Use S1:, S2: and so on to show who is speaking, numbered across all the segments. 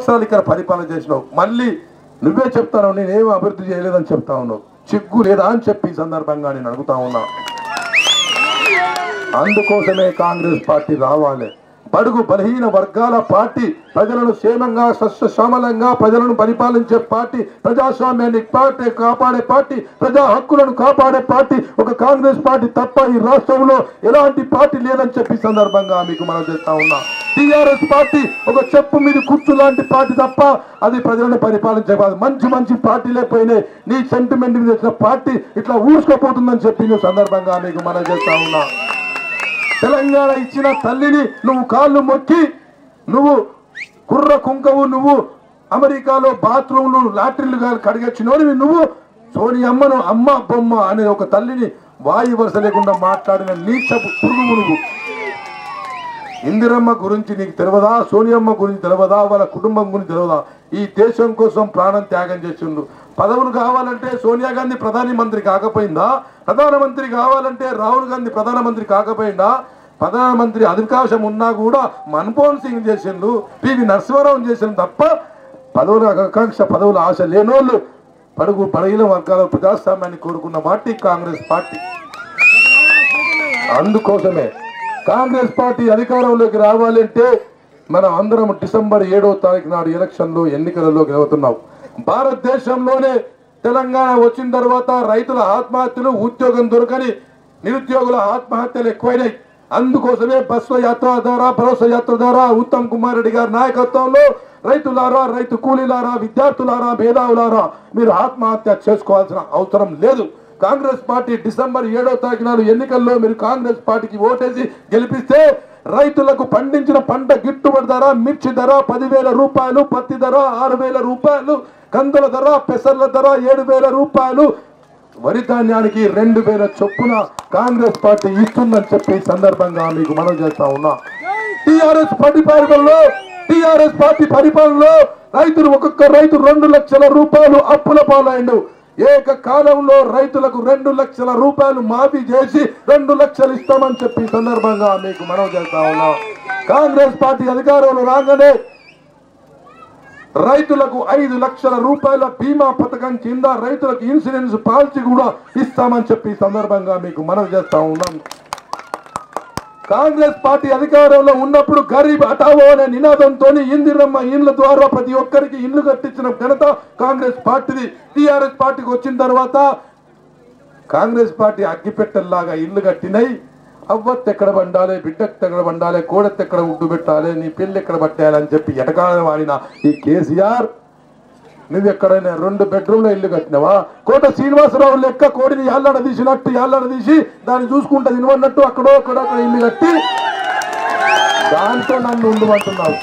S1: ఇక్కడ పరిపాలన చేసినావు, మళ్ళీ నువ్వే చెప్తాను నేనేం అభివృద్ధి చేయలేదని చెప్తా ఉన్నావు. చిగ్గు లేదా అని చెప్పి ఈ సందర్భంగా నేను అడుగుతా ఉన్నా. అందుకోసమే కాంగ్రెస్ పార్టీ రావాలి. బడుగు బలహీన వర్గాల పార్టీ, ప్రజలను క్షేమంగా సస్యశ్యామలంగా ప్రజలను పరిపాలించే పార్టీ, ప్రజాస్వామ్యాన్ని కాపాడే పార్టీ, ప్రజా హక్కులను కాపాడే పార్టీ ఒక కాంగ్రెస్ పార్టీ తప్ప ఈ రాష్ట్రంలో ఎలాంటి పార్టీ లేదని చెప్పి సందర్భంగా మీకు మనం చేస్తా ఉన్నా. టీఆర్ఎస్ పార్టీ ఒక చెప్పు మీద కూర్చు లాంటి పార్టీ తప్ప అది ప్రజలను పరిపాలించే కాదు. మంచి మంచి పార్టీలే పోయినాయి. నీ సెంటిమెంట్ మీద వచ్చిన పార్టీ ఇట్లా ఊడ్చుకోపోతుందని చెప్పి నువ్వు సందర్భంగా మీకు మనం చేస్తా ఉన్నా. తెలంగాణ ఇచ్చిన తల్లిని నువ్వు కాళ్ళు మొక్కి, నువ్వు కుర్ర కుంకవు, నువ్వు అమెరికాలో బాత్రూమ్లు లాట్రిన్లు కడిగొచ్చినోడివి, నువ్వు సోనియమ్మను అమ్మ బొమ్మ అనే ఒక తల్లిని వాయు వరుస లేకుండా మాట్లాడిన నీచపు పురుగు నువ్వు. ఇందిరమ్మ గురించి నీకు తెలియదా? సోనియమ్మ గురించి తెలియదా? వాళ్ళ కుటుంబం గురించి తెలియదా? ఈ దేశం కోసం ప్రాణం త్యాగం చేసిండు. పదవులు కావాలంటే సోనియా గాంధీ ప్రధానమంత్రి కాకపోయిందా? ప్రధానమంత్రి కావాలంటే రాహుల్ గాంధీ ప్రధానమంత్రి కాకపోయిందా? ప్రధానమంత్రి అధికాశం ఉన్నా కూడా మన్మోహన్ సింగ్ చేసిండు, పివి నరసింహారావు చేసిండు తప్ప పదవుల ఆకాంక్ష పదవుల ఆశ లేనోళ్ళు పడుగు బలహీన వర్గాల ప్రజాస్వామ్యాన్ని కోరుకున్న పార్టీ కాంగ్రెస్ పార్టీ. అందుకోసమే కాంగ్రెస్ పార్టీ అధికారంలోకి రావాలంటే మనం అందరం డిసెంబర్ 7వ తారీఖు నాడు ఎలక్షన్లో ఎన్నికలలో గెలుస్తున్నాం. భారతదేశంలోనే తెలంగాణ వచ్చిన తర్వాత రైతుల ఆత్మహత్యలు, ఉద్యోగం దొరకని నిరుద్యోగుల ఆత్మహత్యలు ఎక్కువైనాయి. అందుకోసమే బస్సు యాత్ర ద్వారా, భరోసా యాత్ర ద్వారా ఉత్తమ్ కుమార్ రెడ్డి గారి నాయకత్వంలో రైతులారా, రైతు కూలీలారా, విద్యార్థులారా, మేధావులారా మీరు ఆత్మహత్య చేసుకోవాల్సిన అవసరం లేదు. కాంగ్రెస్ పార్టీ డిసెంబర్ 7వ తారీఖు నాడు ఎన్నికల్లో మీరు కాంగ్రెస్ పార్టీకి ఓటేసి గెలిపిస్తే రైతులకు పండించిన పంట గిట్టుబడి ధర, మిర్చి ధర 10,000 రూపాయలు, పత్తి ధర 6,000 రూపాయలు, కందుల ధర, పెసర్ల ధర 7,000 రూపాయలు, వరి ధాన్యానికి 2,000 చొప్పున కాంగ్రెస్ పార్టీ ఇస్తుందని చెప్పి సందర్భంగా మీకు మనం చేస్తా ఉన్నా. టీఆర్ఎస్ పార్టీ పరిపాలనలో రైతులు ఒక్కొక్క రైతు 2 లక్షల రూపాయలు అప్పుల పాలైండు. ఏకకాలంలో రైతులకు 2 లక్షల రూపాయలు మాఫీ చేసి 2 లక్షలు ఇస్తామని చెప్పి సందర్భంగా మీకు మనం చేస్తా ఉన్నాం. కాంగ్రెస్ పార్టీ అధికారంలో రాగానే రైతులకు 5 లక్షల రూపాయల బీమా పథకం కింద రైతులకు ఇన్సూరెన్స్ పాలసీ కూడా ఇస్తామని చెప్పి సందర్భంగా మీకు మనం చేస్తా ఉన్నాం. కాంగ్రెస్ పార్టీ అధికారంలో ఉన్నప్పుడు గరీబ్ హఠావో అనే నినాదంతో ఇందిరమ్మ ఇండ్ల ద్వారా ప్రతి ఒక్కరికి ఇల్లు కట్టించిన ఘనత కాంగ్రెస్ పార్టీది. టీఆర్ఎస్ పార్టీకి వచ్చిన తర్వాత కాంగ్రెస్ పార్టీ అగ్గిపెట్టల్లాగా ఇల్లు కట్టినాయి. అవ్వత్ ఎక్కడ వండాలి, బిడ్డెక్త ఎక్కడ వండాలి, కోడెత్త ఎక్కడ ఉడ్డు పెట్టాలి, నీ పెళ్లి ఎక్కడ పట్టాలని చెప్పి ఎటకాలని వాడిన ఈ కేసీఆర్, నువ్వు ఎక్కడైనా 2 బెడ్రూమ్ల ఇల్లు కట్టినావా? కోట శ్రీనివాసరావు లెక్క కోడిని యాళ్ళడ తీసి దాన్ని చూసుకుంటా తినవన్నట్టు అక్కడ ఇల్లు కట్టి దాంతో నన్ను ఉండమంటున్నావు.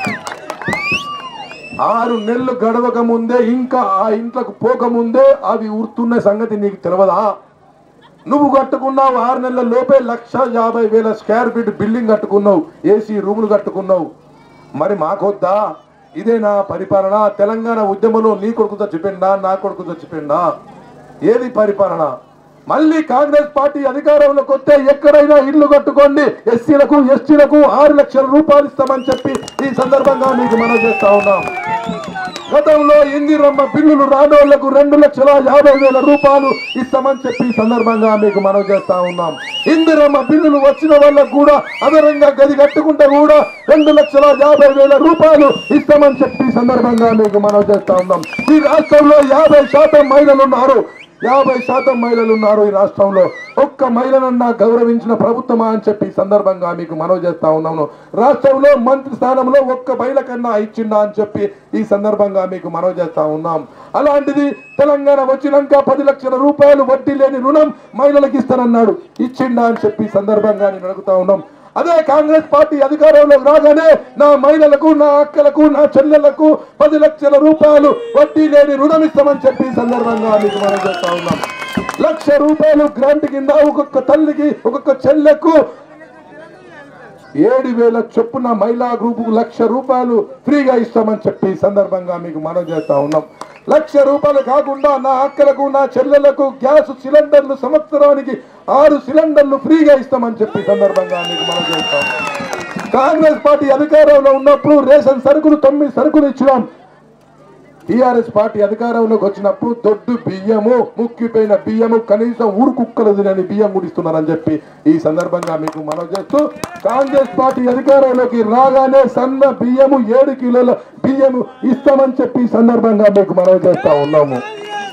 S1: 6 నెలలు గడవక ముందే, ఇంకా ఆ ఇంట్లోకి పోకముందే అవి ఊరుతున్న సంగతి నీకు తెలియదా? నువ్వు కట్టుకున్నావు 6 నెలల లోపే 1,50,000 స్క్వేర్ ఫీట్ బిల్డింగ్ కట్టుకున్నావు, ఏసీ రూములు కట్టుకున్నావు. మరి మాకొద్దా? ఇదే నా పరిపాలన? తెలంగాణ ఉద్యమంలో నీ కొడుకు చచ్చిపోయిందా, నా కొడుకు చచ్చిపోయిందా? ఏది పరిపాలన? మళ్ళీ కాంగ్రెస్ పార్టీ అధికారంలోకి వస్తే ఎక్కడైనా ఇల్లు కట్టుకోండి, ఎస్సీలకు ఎస్టీలకు 6 లక్షల రూపాయలు ఇస్తామని చెప్పి ఈ సందర్భంగా మీకు మనం చేస్తా ఉన్నాం. గతంలో ఇందిరమ్మ బిల్లులు రానోళ్లకు 2,50,000 రూపాయలు ఇస్తామని చెప్పి సందర్భంగా మీకు మనం చేస్తా ఉన్నాం. ఇందిరమ్మ బిల్లులు వచ్చిన వాళ్ళకు కూడా అదనంగా గది కట్టుకుంటే కూడా 2,50,000 రూపాయలు ఇస్తామని చెప్పి సందర్భంగా మీకు మనం చేస్తా ఉన్నాం. ఈ రాష్ట్రంలో 50% మహిళలు ఉన్నారు. 50% మహిళలు ఉన్నారు ఈ రాష్ట్రంలో. ఒక్క మహిళనన్నా గౌరవించిన ప్రభుత్వమా అని చెప్పి సందర్భంగా మీకు మనవి చేస్తా ఉన్నాను. రాష్ట్రంలో మంత్రి స్థానంలో ఒక్క మహిళ కన్నా ఇచ్చిందా అని చెప్పి ఈ సందర్భంగా మీకు మనవి చేస్తా ఉన్నాం. అలాంటిది తెలంగాణ వచ్చినాక 10 లక్షల రూపాయలు వడ్డీ లేని రుణం మహిళలకు ఇస్తానన్నాడు, ఇచ్చిందా అని చెప్పి సందర్భంగా నేను అడుగుతా ఉన్నాం. అదే కాంగ్రెస్ పార్టీ అధికారంలోకి రాగానే నా మహిళలకు, నా అక్కలకు, నా చెల్లెళ్లకు 10 లక్షల రూపాయలు వడ్డీ లేని రుణం ఇస్తామని చెప్పి సందర్భంగా మీకు మనం చేస్తా ఉన్నాం. 1,00,000 రూపాయలు గ్రాంట్ కింద ఒక్కొక్క తల్లికి, ఒక్కొక్క చెల్లెకు 7,000 చొప్పున మహిళా గ్రూపుకు 1,00,000 రూపాయలు ఫ్రీగా ఇస్తామని చెప్పి సందర్భంగా మీకు మనం చేస్తా ఉన్నాం. 1,00,000 రూపాయలు కాకుండా నా అక్కలకు, నా చెల్లెళ్లకు గ్యాస్ సిలిండర్లు సంవత్సరానికి 6 సిలిండర్లు ఫ్రీగా ఇస్తామని చెప్పి సందర్భంగా మీకు మనం చేస్తాం. కాంగ్రెస్ పార్టీ అధికారంలో ఉన్నప్పుడు రేషన్ సరుకులు 9 సరుకులు ఇచ్చినాం. టీఆర్ఎస్ పార్టీ అధికారంలోకి వచ్చినప్పుడు దొడ్డు బియ్యము ముక్కిపోయిన బియ్యము కనీసం ఊరు కుక్కలు తినని బియ్యం గుడిస్తున్నారని చెప్పి ఈ సందర్భంగా మీకు మనవి చేస్తూ కాంగ్రెస్ పార్టీ అధికారంలోకి రాగానే సన్న బియ్యము 7 కిలోల బియ్యము ఇస్తామని చెప్పి ఈ సందర్భంగా మీకు మనవి చేస్తా ఉన్నాము.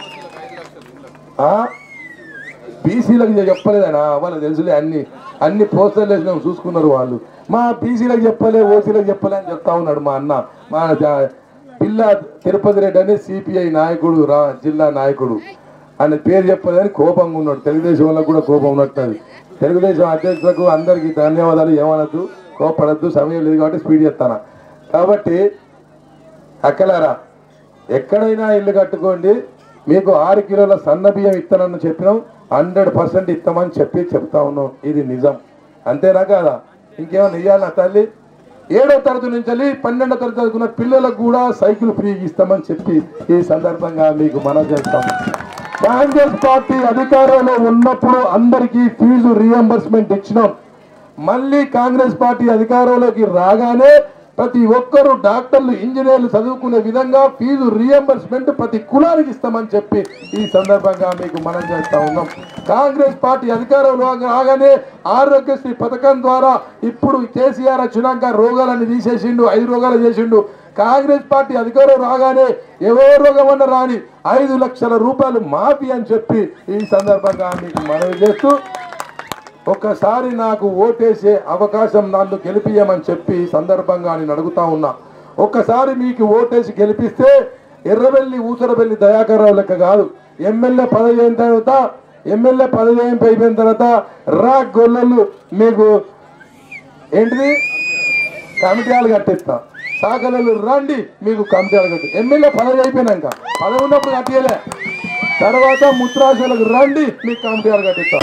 S1: బీసీలకు చెప్పలేదనా వాళ్ళకి తెలుసులే అన్ని పోస్టర్లు వేసినాం చూసుకున్నారు వాళ్ళు. మా బీసీలకు చెప్పలే ఓసీలకు చెప్పలే అని చెప్తా ఉన్నాడు మా అన్న. మా పిల్ల తిరుపతి రెడ్డి అని సిపిఐ నాయకుడు జిల్లా నాయకుడు ఆయన పేరు చెప్పలేదని కోపంగా ఉన్నాడు. తెలుగుదేశం వాళ్ళకు కూడా కోపం ఉన్నట్టు. తెలుగుదేశం అధ్యక్షులకు అందరికీ ధన్యవాదాలు. ఏమనద్దు, కోపడద్దు, సమయం లేదు కాబట్టి స్పీడ్ చేస్తాను. కాబట్టి అక్కలారా ఎక్కడైనా ఇల్లు కట్టుకోండి, మీకు 6 కిలోల సన్న బియ్యం ఇస్తానని చెప్పినాం, 100% ఇస్తామని చెప్తా ఉన్నాం. ఇది నిజం, అంతేనా కాదా? ఇంకేమైనా ఇవ్వాలన్నా తల్లి? 7వ తరగతి నుంచి 12వ తరగతి చదువుకున్న పిల్లలకు కూడా సైకిల్ ఫ్రీ ఇస్తామని చెప్పి ఈ సందర్భంగా మీకు మనవి చేస్తాం. కాంగ్రెస్ పార్టీ అధికారంలో ఉన్నప్పుడు అందరికీ ఫీజు రియంబర్స్మెంట్ ఇచ్చినాం. మళ్ళీ కాంగ్రెస్ పార్టీ అధికారంలోకి రాగానే ప్రతి ఒక్కరూ డాక్టర్లు ఇంజనీర్లు చదువుకునే విధంగా ఫీజు రియంబర్స్మెంట్ ప్రతి కులానికి ఇస్తామని చెప్పి ఈ సందర్భంగా మీకు మనం చేస్తా ఉన్నాం. కాంగ్రెస్ పార్టీ అధికారంలో రాగానే ఆరోగ్యశ్రీ పథకం ద్వారా ఇప్పుడు కేసీఆర్ వచ్చినాక రోగాలన్నీ తీసేసిండు, 5 రోగాలు చేసిండు. కాంగ్రెస్ పార్టీ అధికారం రాగానే ఎవరో రోగం అన్న రాని 5 లక్షల రూపాయలు మాఫీ అని చెప్పి ఈ సందర్భంగా మీకు మనవి చేస్తూ ఒక్కసారి నాకు ఓటేసే అవకాశం నన్ను గెలిపియమని చెప్పి ఈ సందర్భంగా నేను అడుగుతా ఉన్నా. ఒక్కసారి మీకు ఓటేసి గెలిపిస్తే ఎర్రబెల్లి ఊసరబెల్లి దయాకర్ రావు లెక్క కాదు, ఎమ్మెల్యే పదవి అయిన తర్వాత అయిపోయిన తర్వాత గొల్లలు మీకు ఏంటిది కమిటీలు కట్టిస్తా, సాకలు రండి మీకు కమిటీలు కట్టి. ఎమ్మెల్యే పదవి అయిపోయినాక పదవి ఉన్నప్పుడు కట్టియలే, తర్వాత ముత్రాశలకు రండి మీకు కమిటీలు కట్టిస్తా.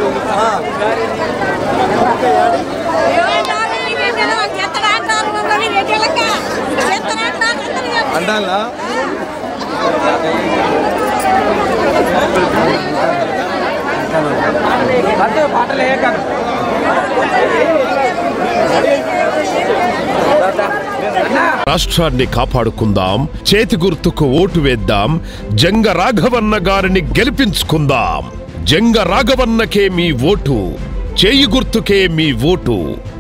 S1: అంటాలా
S2: రాష్ట్రాన్ని కాపాడుకుందాం, చేతి గుర్తుకు ఓటు వేద్దాం, జంగ రాఘవన్న గారిని గెలిపించుకుందాం. జంగ రాఘవన్నకే మీ ఓటు, చేయి గుర్తుకే మీ ఓటు.